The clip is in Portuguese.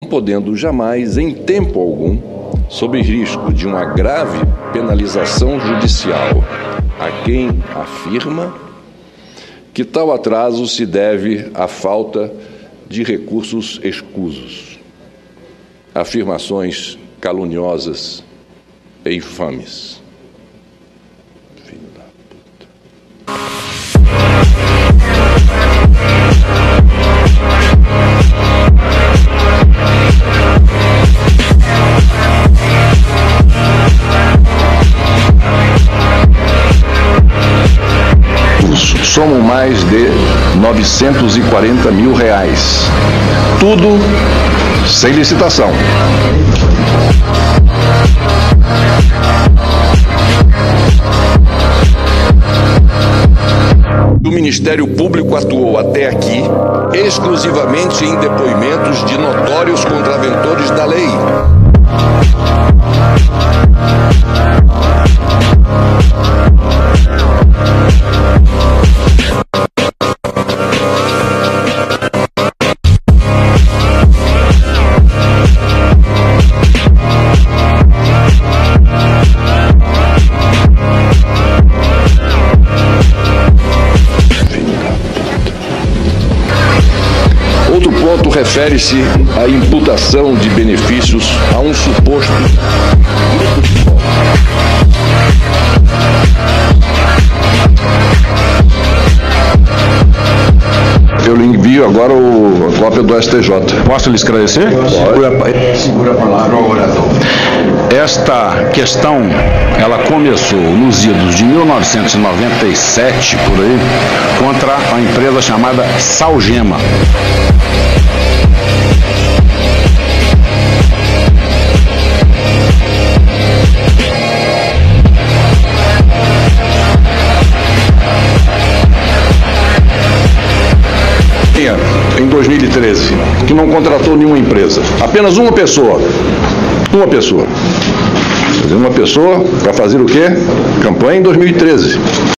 podendo jamais, em tempo algum, sob risco de uma grave penalização judicial a quem afirma que tal atraso se deve à falta de recursos escusos, afirmações caluniosas e infames. Filho da puta. Somam mais de R$940 mil. Tudo sem licitação. O Ministério Público atuou até aqui exclusivamente em depoimentos de notórios contraventores da lei. Outro ponto refere-se à imputação de benefícios a um suposto grupo de golpe. Eu lhe envio agora a cópia do STJ. Posso lhe esclarecer? Segura a palavra ao orador. Esta questão, ela começou nos idos de 1997, por aí, contra a empresa chamada Salgema. Em 2013, que não contratou nenhuma empresa, apenas uma pessoa. Uma pessoa para fazer o quê? Campanha em 2013.